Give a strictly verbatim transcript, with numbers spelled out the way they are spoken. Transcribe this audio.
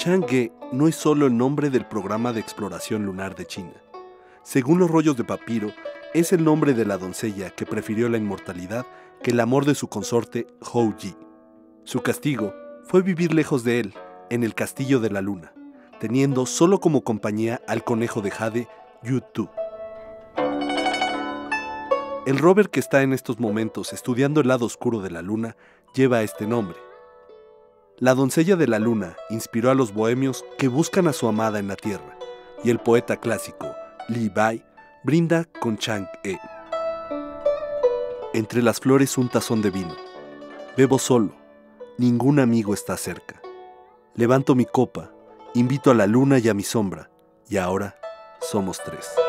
Chang'e no es solo el nombre del programa de exploración lunar de China. Según los rollos de papiro, es el nombre de la doncella que prefirió la inmortalidad que el amor de su consorte Hou Yi. Su castigo fue vivir lejos de él, en el Castillo de la Luna, teniendo solo como compañía al conejo de jade Yu Tu. El rover que está en estos momentos estudiando el lado oscuro de la Luna lleva este nombre. La doncella de la Luna inspiró a los bohemios que buscan a su amada en la Tierra, y el poeta clásico Li Bai brinda con Chang'e. Entre las flores un tazón de vino. Bebo solo, ningún amigo está cerca. Levanto mi copa, invito a la luna y a mi sombra, y ahora somos tres.